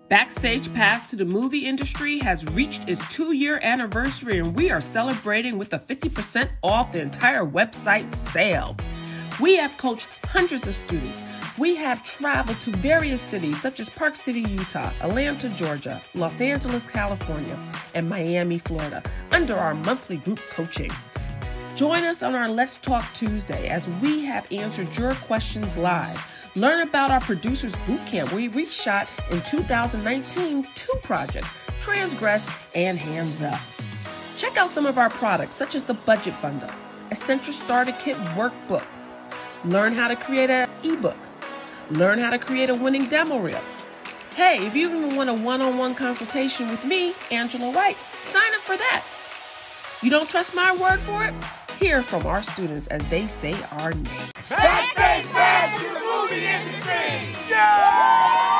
Backstage Pass to the Movie Industry has reached its 2-year anniversary, and we are celebrating with a 50% off the entire website sale. We have coached hundreds of students. We have traveled to various cities such as Park City, Utah, Atlanta, Georgia, Los Angeles, California, and Miami, Florida, under our monthly group coaching. Join us on our Let's Talk Tuesday as we have answered your questions live. Learn about our Producers Bootcamp, where we shot in 2019 2 projects, Transgress and Hands Up. Check out some of our products, such as the Budget Bundle, Essential Starter Kit Workbook. Learn how to create an ebook. Learn how to create a winning demo reel. Hey, if you even want a one-on-one consultation with me, Angela White, sign up for that. You don't trust my word for it? Hear from our students as they say our name. Backstage Pass to the Movie Industry! Yeah!